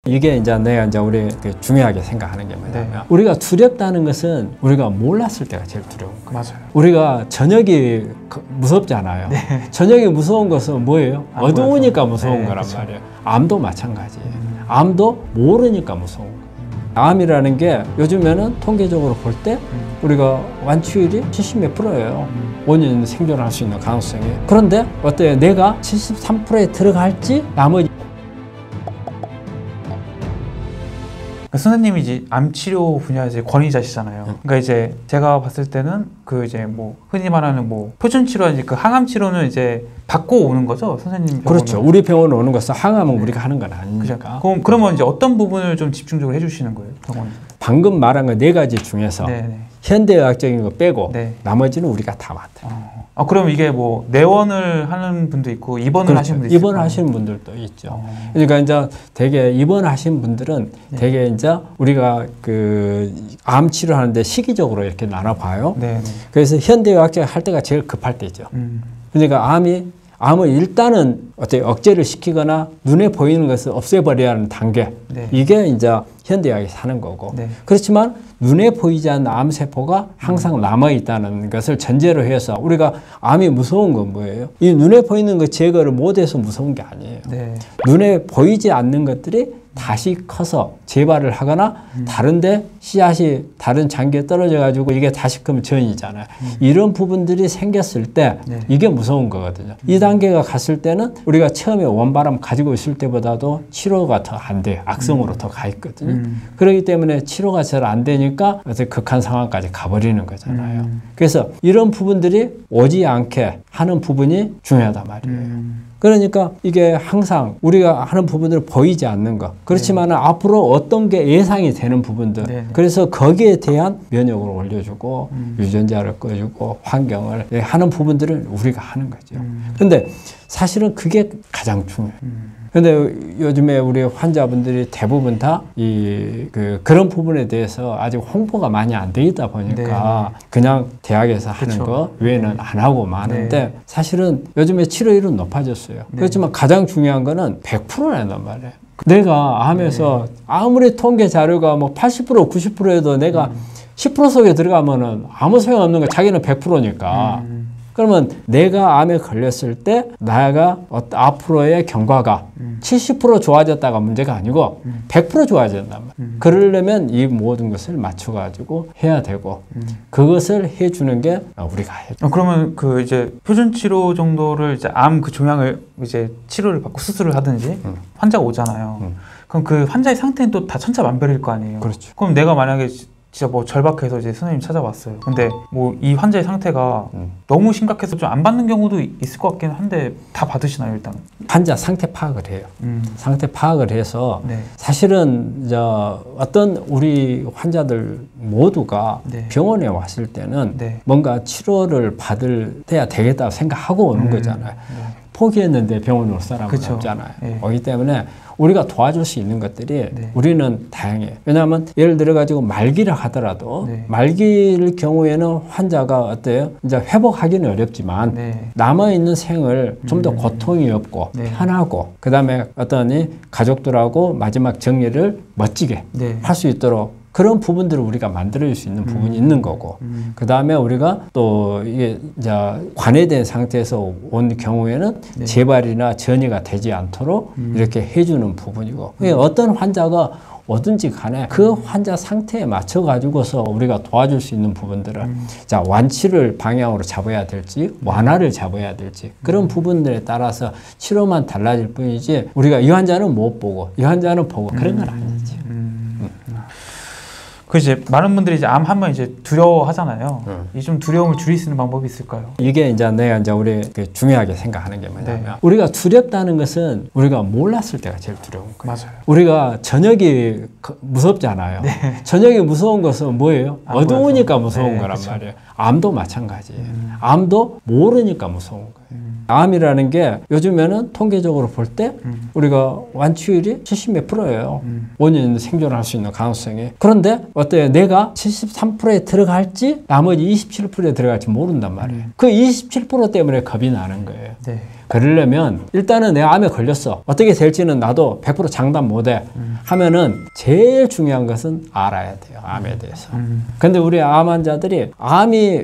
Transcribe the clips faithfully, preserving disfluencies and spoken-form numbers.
이게 이제 내가 이제 우리 그 중요하게 생각하는 게 뭐냐면 네. 우리가 두렵다는 것은 우리가 몰랐을 때가 제일 두려운 거예요. 맞아요. 우리가 저녁이 무섭잖아요. 네. 저녁이 무서운 것은 뭐예요? 어두우니까 무서운 네, 거란 그쵸. 말이에요. 암도 마찬가지예요. 음. 암도 모르니까 무서운 거예요. 암이라는 게 요즘에는 통계적으로 볼 때 음. 우리가 완치율이 칠십 몇 프로예요. 음. 원인 생존할 수 있는 가능성이. 그런데 어때요? 내가 칠십삼 퍼센트에 들어갈지 나머지 선생님이 이제 암 치료 분야 이제 권위자시잖아요. 응. 그러니까 이제 제가 봤을 때는 그 이제 뭐 흔히 말하는 뭐 표준 치료라든지 그 항암 치료는 이제 받고 오는 거죠, 선생님 병원은. 그렇죠. 우리 병원에 오는 것은 항암은 네. 우리가 하는 건 아니니까. 그죠. 그럼 그러면 이제 어떤 부분을 좀 집중적으로 해주시는 거예요, 병원에서? 방금 말한 거 네 가지 중에서 네네. 현대의학적인 거 빼고 네. 나머지는 우리가 다 맡아요. 어. 아, 그럼 이게 뭐 내원을 하는 분도 있고 입원을 그렇죠. 하시는 분도 있고 입원하시는 분들도 있죠. 어. 그러니까 이제 되게 입원하신 분들은 네. 되게 이제 우리가 그 암 치료하는데 시기적으로 이렇게 나눠봐요. 네네. 그래서 현대의학적 할 때가 제일 급할 때죠. 음. 그러니까 암이 암을 일단은 어떻게 억제를 시키거나 눈에 보이는 것을 없애버려야 하는 단계. 네. 이게 이제 현대의학이 사는 거고. 네. 그렇지만 눈에 보이지 않는 암세포가 항상 남아있다는 것을 전제로 해서 우리가 암이 무서운 건 뭐예요? 이 눈에 보이는 것 제거를 못해서 무서운 게 아니에요. 네. 눈에 보이지 않는 것들이 다시 커서 재발을 하거나 음. 다른데 씨앗이 다른 장기에 떨어져 가지고 이게 다시 크면 전이잖아요. 음. 이런 부분들이 생겼을 때 네. 이게 무서운 거거든요. 음. 이 단계가 갔을 때는 우리가 처음에 원바람 가지고 있을 때보다도 치료가 더 안 돼요. 악성으로 음. 더 가 있거든요. 음. 그렇기 때문에 치료가 잘 안 되니까 극한 상황까지 가버리는 거잖아요. 음. 그래서 이런 부분들이 오지 않게 하는 부분이 중요하단 말이에요. 음. 그러니까 이게 항상 우리가 하는 부분들은 보이지 않는 것. 그렇지만 네. 앞으로 어떤 게 예상이 되는 부분들. 네. 그래서 거기에 대한 면역을 올려주고 음. 유전자를 꺼주고 환경을 하는 부분들을 우리가 하는 거죠. 음. 그런데 사실은 그게 가장 중요해요. 음. 근데 요즘에 우리 환자분들이 대부분 다 이 그 그런 부분에 대해서 아직 홍보가 많이 안 돼 있다 보니까 네. 그냥 대학에서 하는 그쵸. 거 외에는 네. 안 하고 마는데 네. 사실은 요즘에 치료율은 높아졌어요. 네. 그렇지만 가장 중요한 거는 백 퍼센트란 말이에요. 내가 암에서 네. 아무리 통계 자료가 뭐 팔십 퍼센트, 구십 퍼센트에도 내가 음. 십 퍼센트 속에 들어가면은 아무 소용없는 거 자기는 백 퍼센트니까. 음. 그러면 내가 암에 걸렸을 때 나가 앞으로의 경과가 음. 칠십 퍼센트 좋아졌다가 문제가 아니고 음. 백 퍼센트 좋아진단 말이에요. 음. 그러려면 이 모든 것을 맞춰가지고 해야 되고 음. 그것을 해주는 게 우리가 해야 돼요. 어, 그러면 그 이제 표준 치료 정도를 이제 암 그 종양을 이제 치료를 받고 수술을 하든지 음. 환자가 오잖아요. 음. 그럼 그 환자의 상태는 또 다 천차만별일 거 아니에요. 그렇죠. 그럼 내가 만약에 진짜 뭐 절박해서 이제 선생님 찾아왔어요. 근데 뭐 이 환자의 상태가 음. 너무 심각해서 좀 안 받는 경우도 있을 것 같긴 한데 다 받으시나요, 일단? 환자 상태 파악을 해요. 음. 상태 파악을 해서 네. 사실은 저 어떤 우리 환자들 모두가 네. 병원에 왔을 때는 네. 뭔가 치료를 받을 때야 되겠다 생각하고 오는 음. 거잖아요. 네. 포기했는데 병원 올 사람은 그쵸. 없잖아요. 네. 그렇기 때문에 우리가 도와줄 수 있는 것들이 네. 우리는 다양해요. 왜냐하면 예를 들어 가지고 말기를 하더라도 네. 말기일 경우에는 환자가 어때요? 이제 회복하기는 어렵지만 네. 남아있는 생을 좀 더 음. 고통이 없고 네. 편하고 그 다음에 어떤 이 가족들하고 마지막 정리를 멋지게 네. 할 수 있도록 그런 부분들을 우리가 만들어줄 수 있는 부분이 음. 있는 거고 음. 그 다음에 우리가 또 이게 이제 관해된 상태에서 온 경우에는 네. 재발이나 전이가 되지 않도록 음. 이렇게 해주는 부분이고 음. 어떤 환자가 어든지 간에 그 환자 상태에 맞춰 가지고서 우리가 도와줄 수 있는 부분들을 음. 자 완치를 방향으로 잡아야 될지 완화를 잡아야 될지 그런 음. 부분들에 따라서 치료만 달라질 뿐이지 우리가 이 환자는 못 보고 이 환자는 보고 그런 건 아니지. 음. 그 이제 많은 분들이 이제 암 하면 이제 두려워하잖아요. 음. 이 좀 두려움을 줄일 수 있는 방법이 있을까요? 이게 이제 내가 이제 우리 그 중요하게 생각하는 게 뭐냐면 네. 우리가 두렵다는 것은 우리가 몰랐을 때가 제일 두려운 거예요. 맞아요. 우리가 저녁이 무섭잖아요. 네. 저녁이 무서운 것은 뭐예요? 어두우니까 무서운 네, 거란 그쵸. 말이에요. 암도 마찬가지예요. 음. 암도 모르니까 무서운 거예요. 음. 암이라는 게 요즘에는 통계적으로 볼 때 음. 우리가 완치율이 칠십 몇 프로예요. 음. 원인 생존할 수 있는 가능성이. 그런데 어때요? 내가 칠십삼 퍼센트에 들어갈지 나머지 이십칠 퍼센트에 들어갈지 모른단 말이에요. 음. 그 이십칠 퍼센트 때문에 겁이 나는 거예요. 네. 그러려면 일단은 내가 암에 걸렸어. 어떻게 될지는 나도 백 퍼센트 장담 못해. 음. 하면은 제일 중요한 것은 알아야 돼요. 암에 대해서. 음. 근데 우리 암 환자들이 암이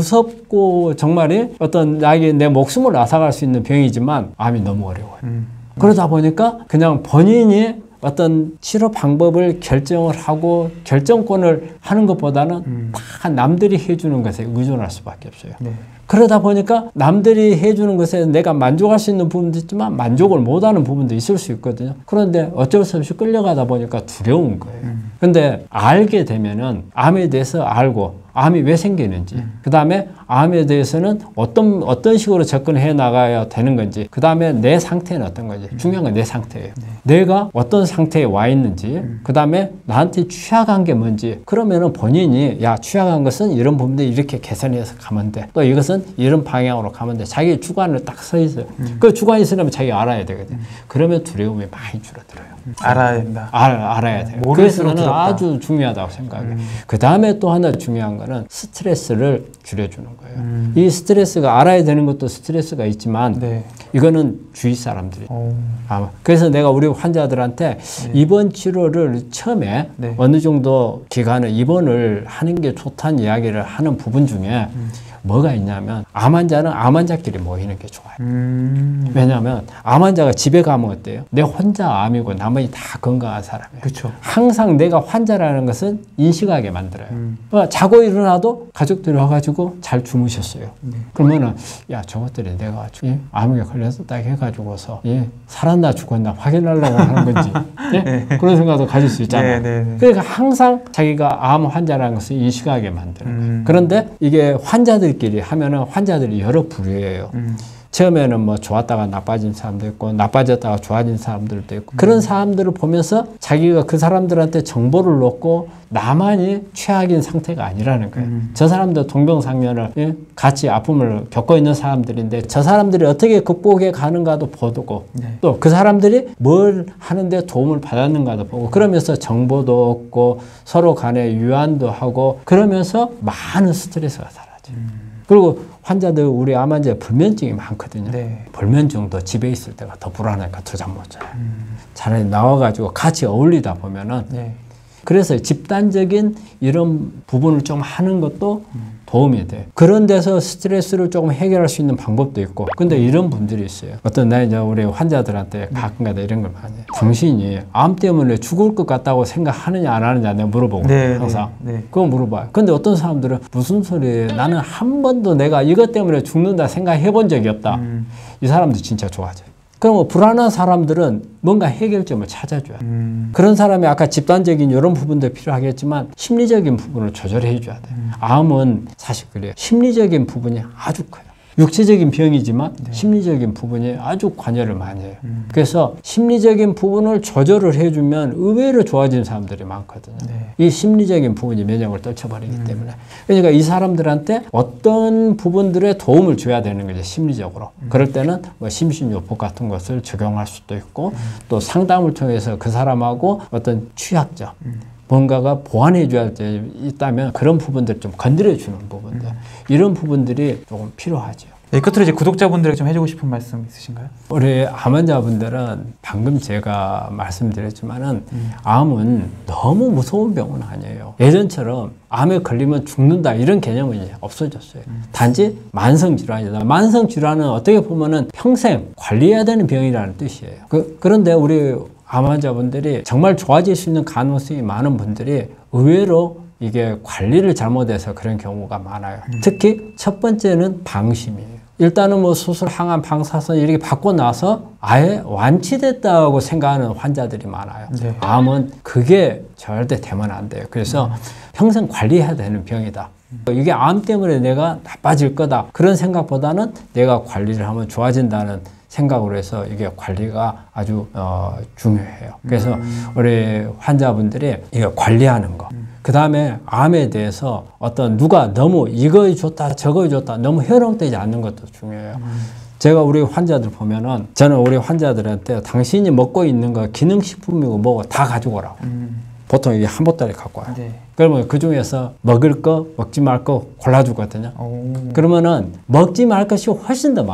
무섭고 정말 어떤 나에게 내 목숨을 앗아갈 수 있는 병이지만 암이 너무 어려워요. 음. 그러다 보니까 그냥 본인이 어떤 치료 방법을 결정을 하고 결정권을 하는 것보다는 음. 다 남들이 해주는 것에 의존할 수밖에 없어요. 네. 그러다 보니까 남들이 해주는 것에 내가 만족할 수 있는 부분도 있지만 만족을 못하는 부분도 있을 수 있거든요. 그런데 어쩔 수 없이 끌려가다 보니까 두려운 거예요. 음. 근데 알게 되면은 암에 대해서 알고 암이 왜 생기는지, 음. 그 다음에 암에 대해서는 어떤, 어떤 식으로 접근해 나가야 되는 건지, 그 다음에 내 상태는 어떤 건지, 음. 중요한 건 내 상태예요. 네. 내가 어떤 상태에 와 있는지, 음. 그 다음에 나한테 취약한 게 뭔지, 그러면은 본인이, 야, 취약한 것은 이런 부분들 이렇게 개선해서 가면 돼. 또 이것은 이런 방향으로 가면 돼. 자기 주관을 딱 서 있어요. 음. 그 주관이 있으려면 자기가 알아야 되거든요. 음. 그러면 두려움이 많이 줄어들어요. 음. 알아야 된다. 알, 알아야 돼요. 그래서 저는 아주 중요하다고 생각해요. 음. 그 다음에 또 하나 중요한 거는 스트레스를 줄여주는 거예요. 음. 이 스트레스가 알아야 되는 것도 스트레스가 있지만 네. 이거는 주위 사람들이 아마 그래서 내가 우리 환자들한테 네. 입원 치료를 처음에 네. 어느 정도 기간을 입원을 하는 게 좋다는 이야기를 하는 부분 중에 음. 뭐가 있냐면 암 환자는 암 환자끼리 모이는 게 좋아요. 음. 왜냐하면 암 환자가 집에 가면 어때요? 내 혼자 암이고 나머지 다 건강한 사람이에요. 그쵸. 항상 내가 환자라는 것은 인식하게 만들어요. 음. 그러니까 자고 일어나도 가족들이 와가지고 잘 주무셨어요. 네. 그러면은 야 저것들이 내가 예? 암에 걸렸다 해가지고서 예? 살았나 죽었나 확인하려고 하는 건지 예? 네. 그런 생각도 가질 수 있잖아요. 네, 네, 네. 그러니까 항상 자기가 암 환자라는 것을 인식하게 만드는 거예요. 음. 그런데 이게 환자들 끼리 하면은 환자들이 여러 부류예요. 음. 처음에는 뭐 좋았다가 나빠진 사람도 있고 나빠졌다가 좋아진 사람들도 있고 음. 그런 사람들을 보면서 자기가 그 사람들한테 정보를 놓고 나만이 최악인 상태가 아니라는 거예요. 음. 저 사람도 동병상련을 예? 같이 아픔을 겪고 있는 사람들인데 저 사람들이 어떻게 극복해 가는가도 보고 네. 또 그 사람들이 뭘 하는데 도움을 받았는가도 보고 그러면서 정보도 얻고 서로 간에 유한도 하고 그러면서 많은 스트레스가 사라져요. 음. 그리고 환자들 우리 암 환자에 불면증이 많거든요. 네. 불면증도 집에 있을 때가 더 불안하니까 더 잠 못 자요. 음. 차라리 나와가지고 같이 어울리다 보면은 네. 그래서 집단적인 이런 부분을 좀 하는 것도 음. 도움이 돼요. 그런 데서 스트레스를 조금 해결할 수 있는 방법도 있고 근데 이런 분들이 있어요. 어떤 나 이제 우리 환자들한테 가끔가다 이런 걸 많이 해요. 당신이 암 때문에 죽을 것 같다고 생각하느냐 안 하느냐 내가 물어보고 네, 항상 네, 네. 그거 물어봐요. 근데 어떤 사람들은 무슨 소리예요? 나는 한 번도 내가 이것 때문에 죽는다 생각해 본 적이 없다. 음. 이 사람도 진짜 좋아져요. 그럼 불안한 사람들은 뭔가 해결점을 찾아줘야 돼요. 음. 그런 사람이 아까 집단적인 이런 부분도 필요하겠지만 심리적인 부분을 조절해 줘야 돼요. 음. 암은 사실 그래요. 심리적인 부분이 아주 커요. 육체적인 병이지만 네. 심리적인 부분이 아주 관여를 많이 해요. 음. 그래서 심리적인 부분을 조절을 해주면 의외로 좋아지는 사람들이 많거든요. 네. 이 심리적인 부분이 면역을 떨쳐버리기 음. 때문에. 그러니까 이 사람들한테 어떤 부분들에 도움을 줘야 되는 거죠. 심리적으로. 음. 그럴 때는 뭐 심신요법 같은 것을 적용할 수도 있고 음. 또 상담을 통해서 그 사람하고 어떤 취약점 음. 뭔가가 보완해 줘야 있다면 그런 부분들 좀 건드려 주는 부분들 음. 이런 부분들이 조금 필요하죠. 네, 끝으로 이제 구독자분들에게 좀 해주고 싶은 말씀 있으신가요? 우리 암 환자분들은 방금 제가 말씀드렸지만은 음. 암은 너무 무서운 병은 아니에요. 예전처럼 암에 걸리면 죽는다 이런 개념은 이제 없어졌어요. 음. 단지 만성질환이다. 만성질환은 어떻게 보면은 평생 관리해야 되는 병이라는 뜻이에요. 그, 그런데 우리 암 환자분들이 정말 좋아질 수 있는 가능성이 많은 분들이 의외로 이게 관리를 잘못해서 그런 경우가 많아요. 음. 특히 첫 번째는 방심이에요. 일단은 뭐 수술, 항암, 방사선 이렇게 받고 나서 아예 완치됐다고 생각하는 환자들이 많아요. 네. 암은 그게 절대 되면 안 돼요. 그래서 음. 평생 관리해야 되는 병이다. 이게 암 때문에 내가 나빠질 거다. 그런 생각보다는 내가 관리를 하면 좋아진다는 생각으로 해서 이게 관리가 아주 어, 중요해요. 그래서 음. 우리 환자분들이 이거 관리하는 거. 음. 그 다음에 암에 대해서 어떤 누가 너무 이거 좋다 저거 좋다 너무 현혹되지 않는 것도 중요해요. 음. 제가 우리 환자들 보면은 저는 우리 환자들한테 당신이 먹고 있는 거 기능식품이고 뭐고 다 가지고 오라고. 음. 보통 이게 한 보따리 갖고 와요. 네. 그러면 그 중에서 먹을 거, 먹지 말 거 골라주거든요. 오. 그러면은 먹지 말 것이 훨씬 더 많아요.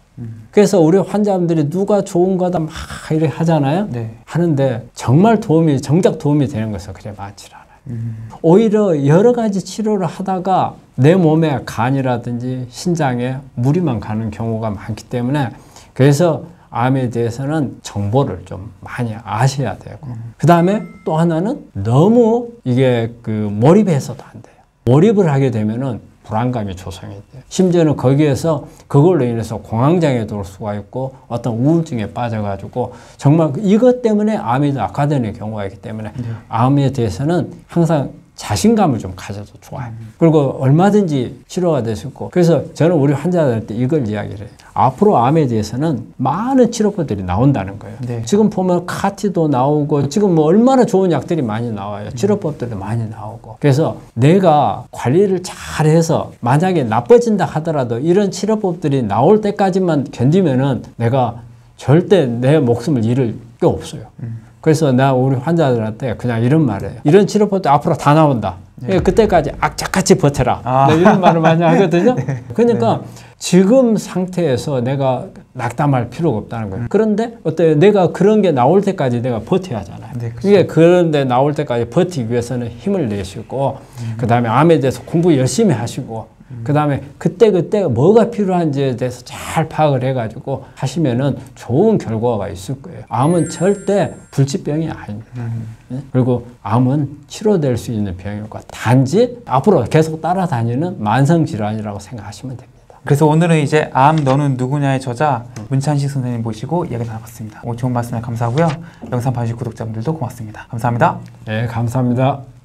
음. 그래서 우리 환자분들이 누가 좋은 거다 막 이렇게 하잖아요. 네. 하는데 정말 도움이 정작 도움이 되는 것은 그래 많지 않아요. 음. 오히려 여러 가지 치료를 하다가 내 몸에 간이라든지 신장에 무리만 가는 경우가 많기 때문에 그래서 암에 대해서는 정보를 좀 많이 아셔야 되고 음. 그 다음에 또 하나는 너무 이게 그 몰입해서도 안 돼요. 몰입을 하게 되면은 불안감이 조성이 돼요. 심지어는 거기에서 그걸로 인해서 공황장애도 올 수가 있고 어떤 우울증에 빠져가지고 정말 이것 때문에 암이 더 악화되는 경우가 있기 때문에 네. 암에 대해서는 항상 자신감을 좀 가져도 좋아요. 음. 그리고 얼마든지 치료가 될 수 있고 그래서 저는 우리 환자들한테 이걸 이야기를 해요. 앞으로 암에 대해서는 많은 치료법들이 나온다는 거예요. 네. 지금 보면 카티도 나오고 지금 뭐 얼마나 좋은 약들이 많이 나와요. 음. 치료법들도 많이 나오고 그래서 내가 관리를 잘해서 만약에 나빠진다 하더라도 이런 치료법들이 나올 때까지만 견디면은 내가 절대 내 목숨을 잃을 게 없어요. 음. 그래서 나 우리 환자들한테 그냥 이런 말을 해요. 이런 치료법도 앞으로 다 나온다. 네. 그때까지 악착같이 버텨라. 아. 네, 이런 말을 많이 하거든요. 네. 그러니까 네. 지금 상태에서 내가 낙담할 필요가 없다는 거예요. 음. 그런데 어때요? 내가 그런 게 나올 때까지 내가 버텨야 하잖아요. 네, 이게 그런데 나올 때까지 버티기 위해서는 힘을 내시고 음. 그 다음에 암에 대해서 공부 열심히 하시고 음. 그 다음에 그때그때 뭐가 필요한지에 대해서 잘 파악을 해가지고 하시면은 좋은 결과가 있을 거예요. 암은 절대 불치병이 아닙니다. 음. 네? 그리고 암은 치료될 수 있는 병이고 단지 앞으로 계속 따라다니는 만성질환이라고 생각하시면 됩니다. 그래서 오늘은 이제 암 너는 누구냐의 저자 문찬식 선생님 모시고 이야기 나눠봤습니다. 오늘 좋은 말씀에 감사하고요. 영상 봐주신 구독자분들도 고맙습니다. 감사합니다. 네, 감사합니다.